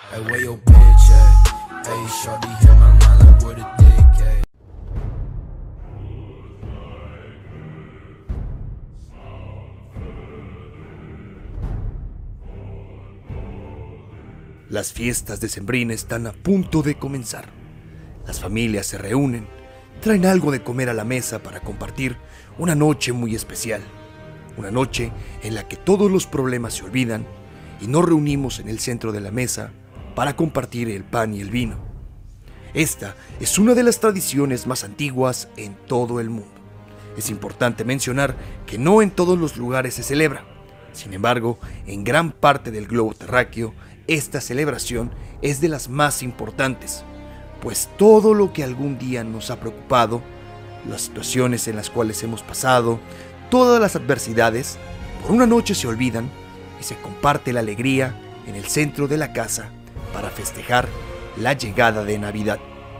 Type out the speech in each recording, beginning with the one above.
Hey, where your bitch at? Hey, shorty, hit my line like where the dick at? Las fiestas decembrinas están a punto de comenzar. Las familias se reúnen, traen algo de comer a la mesa para compartir una noche muy especial. Una noche en la que todos los problemas se olvidan y nos reunimos en el centro de la mesa para compartir el pan y el vino. Esta es una de las tradiciones más antiguas en todo el mundo. Es importante mencionar que no en todos los lugares se celebra. Sin embargo, en gran parte del globo terráqueo, esta celebración es de las más importantes, pues todo lo que algún día nos ha preocupado, las situaciones en las cuales hemos pasado, todas las adversidades, por una noche se olvidan y se comparte la alegría en el centro de la casa para festejar la llegada de Navidad.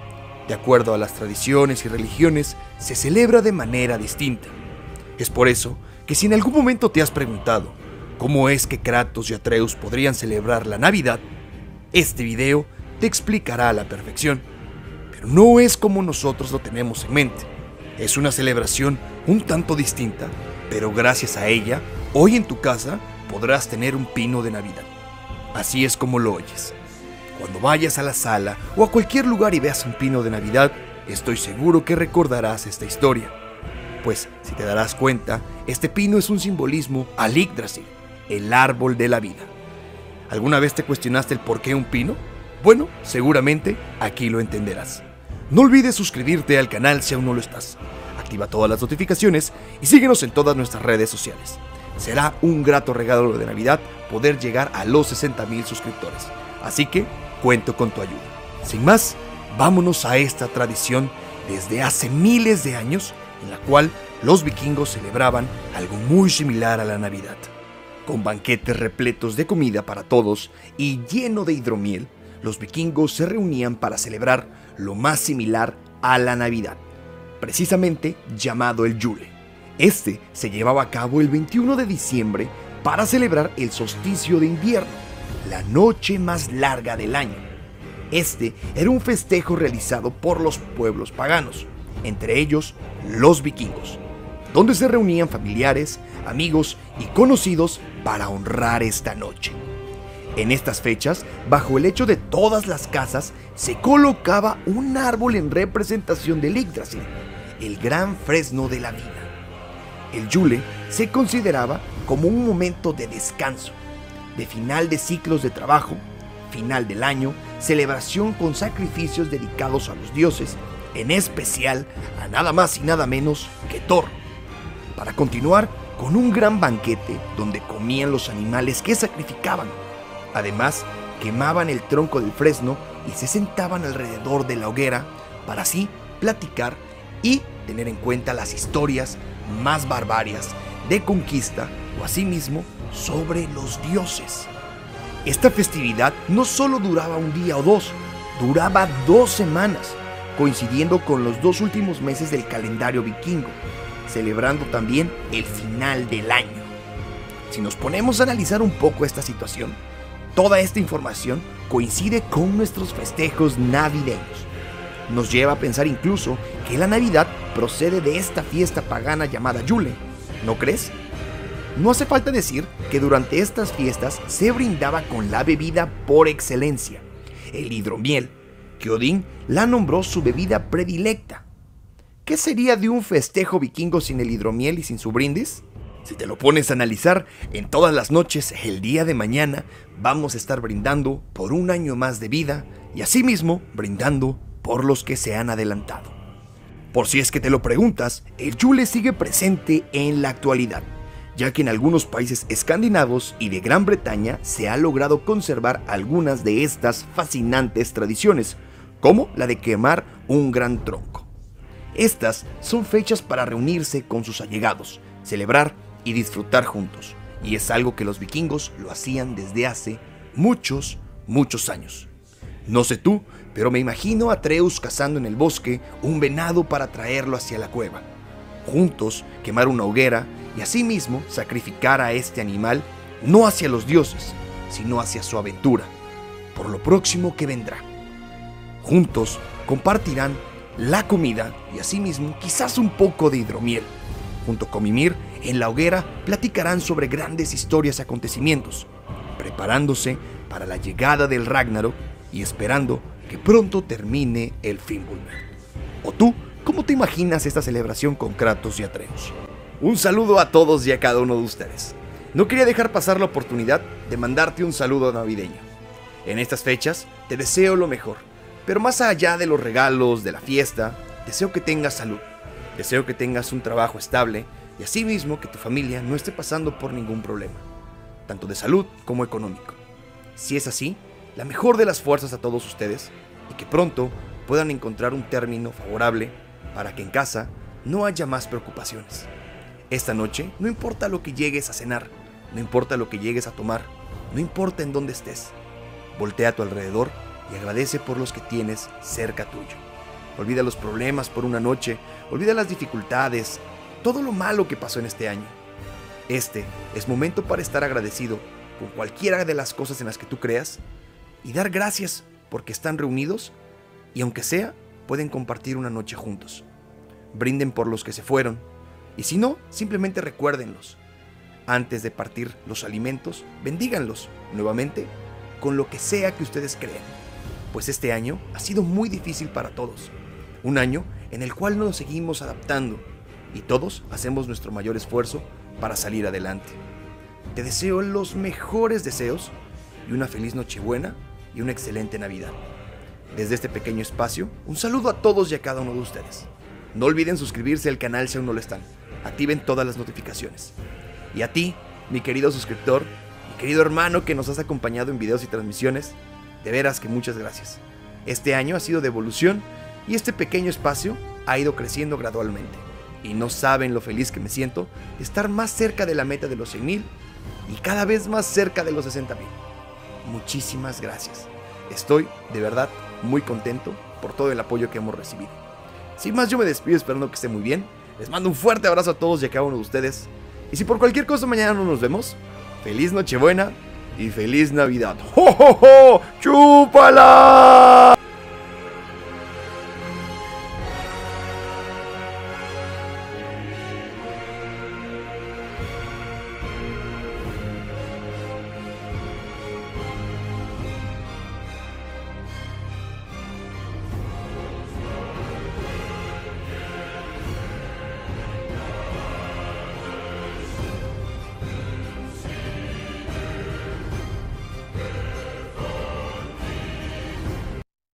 De acuerdo a las tradiciones y religiones, se celebra de manera distinta. Es por eso que si en algún momento te has preguntado cómo es que Kratos y Atreus podrían celebrar la Navidad, este video te explicará a la perfección. Pero no es como nosotros lo tenemos en mente. Es una celebración un tanto distinta, pero gracias a ella, hoy en tu casa podrás tener un pino de Navidad. Así es como lo oyes. Cuando vayas a la sala o a cualquier lugar y veas un pino de Navidad, estoy seguro que recordarás esta historia. Pues, si te darás cuenta, este pino es un simbolismo al Yggdrasil, el árbol de la vida. ¿Alguna vez te cuestionaste el por qué un pino? Bueno, seguramente aquí lo entenderás. No olvides suscribirte al canal si aún no lo estás. Activa todas las notificaciones y síguenos en todas nuestras redes sociales. Será un grato regalo de Navidad poder llegar a los 60,000 suscriptores. Así que cuento con tu ayuda. Sin más, vámonos a esta tradición desde hace miles de años en la cual los vikingos celebraban algo muy similar a la Navidad. Con banquetes repletos de comida para todos y lleno de hidromiel, los vikingos se reunían para celebrar lo más similar a la Navidad, precisamente llamado el Yule. Este se llevaba a cabo el 21 de diciembre para celebrar el solsticio de invierno, la noche más larga del año. Este era un festejo realizado por los pueblos paganos, entre ellos los vikingos, donde se reunían familiares, amigos y conocidos para honrar esta noche. En estas fechas, bajo el lecho de todas las casas, se colocaba un árbol en representación del Yggdrasil, el gran fresno de la vida. El Yule se consideraba como un momento de descanso, de final de ciclos de trabajo, final del año, celebración con sacrificios dedicados a los dioses, en especial a nada más y nada menos que Thor, para continuar con un gran banquete donde comían los animales que sacrificaban. Además, quemaban el tronco del fresno y se sentaban alrededor de la hoguera para así platicar y tener en cuenta las historias más barbarias de conquista o asimismo sobre los dioses. Esta festividad no solo duraba un día o dos, duraba 2 semanas, coincidiendo con los 2 últimos meses del calendario vikingo, celebrando también el final del año. Si nos ponemos a analizar un poco esta situación, toda esta información coincide con nuestros festejos navideños. Nos lleva a pensar incluso que la Navidad procede de esta fiesta pagana llamada Yule, ¿no crees? No hace falta decir que durante estas fiestas se brindaba con la bebida por excelencia, el hidromiel, que Odín la nombró su bebida predilecta. ¿Qué sería de un festejo vikingo sin el hidromiel y sin su brindis? Si te lo pones a analizar, en todas las noches, el día de mañana, vamos a estar brindando por un año más de vida y asimismo brindando por los que se han adelantado. Por si es que te lo preguntas, el Yule sigue presente en la actualidad, ya que en algunos países escandinavos y de Gran Bretaña se ha logrado conservar algunas de estas fascinantes tradiciones, como la de quemar un gran tronco. Estas son fechas para reunirse con sus allegados, celebrar y disfrutar juntos, y es algo que los vikingos lo hacían desde hace muchos años. No sé tú, pero me imagino a Atreus cazando en el bosque un venado para traerlo hacia la cueva. Juntos quemar una hoguera y asimismo sacrificar a este animal no hacia los dioses, sino hacia su aventura. por lo próximo que vendrá. Juntos compartirán la comida y asimismo quizás un poco de hidromiel. Junto con Mimir, en la hoguera platicarán sobre grandes historias y acontecimientos, preparándose para la llegada del Ragnarok y esperando que pronto termine el Fimbulveld. ¿O tú, cómo te imaginas esta celebración con Kratos y Atreus? Un saludo a todos y a cada uno de ustedes. No quería dejar pasar la oportunidad de mandarte un saludo navideño. En estas fechas te deseo lo mejor, pero más allá de los regalos, de la fiesta, deseo que tengas salud. Deseo que tengas un trabajo estable y asimismo que tu familia no esté pasando por ningún problema, tanto de salud como económico. Si es así, la mejor de las fuerzas a todos ustedes y que pronto puedan encontrar un término favorable para que en casa no haya más preocupaciones. Esta noche no importa lo que llegues a cenar, no importa lo que llegues a tomar, no importa en dónde estés. Voltea a tu alrededor y agradece por los que tienes cerca tuyo. Olvida los problemas por una noche, olvida las dificultades, todo lo malo que pasó en este año. Este es momento para estar agradecido con cualquiera de las cosas en las que tú creas y dar gracias porque están reunidos y aunque sea, pueden compartir una noche juntos. Brinden por los que se fueron y si no, simplemente recuérdenlos. Antes de partir los alimentos, bendíganlos nuevamente con lo que sea que ustedes crean, pues este año ha sido muy difícil para todos. Un año en el cual nos seguimos adaptando y todos hacemos nuestro mayor esfuerzo para salir adelante. Te deseo los mejores deseos y una feliz Nochebuena y una excelente Navidad. Desde este pequeño espacio, un saludo a todos y a cada uno de ustedes. No olviden suscribirse al canal si aún no lo están. Activen todas las notificaciones. Y a ti, mi querido suscriptor, mi querido hermano que nos has acompañado en videos y transmisiones, de veras que muchas gracias. Este año ha sido de evolución y este pequeño espacio ha ido creciendo gradualmente. Y no saben lo feliz que me siento de estar más cerca de la meta de los 100,000 y cada vez más cerca de los 60,000. Muchísimas gracias. Estoy de verdad muy contento por todo el apoyo que hemos recibido. Sin más, yo me despido esperando que esté muy bien. Les mando un fuerte abrazo a todos y a cada uno de ustedes. Y si por cualquier cosa mañana no nos vemos, feliz Nochebuena y feliz Navidad. ¡Jo, jo, jo! ¡Chúpala!